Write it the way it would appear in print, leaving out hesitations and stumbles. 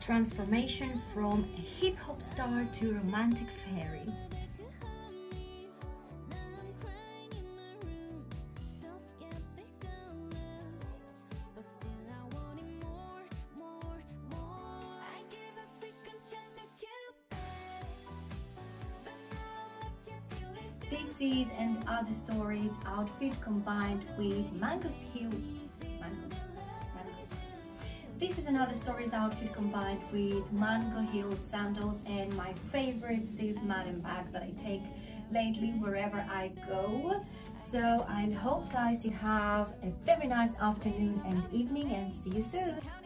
transformation from a hip-hop star to romantic fairy. This is And Other Stories outfit combined with Mango's Hill. This is Another Stories outfit combined with Mango Hill sandals and my favorite Steve Madden bag that I take lately wherever I go. So I hope guys you have a very nice afternoon and evening, and see you soon.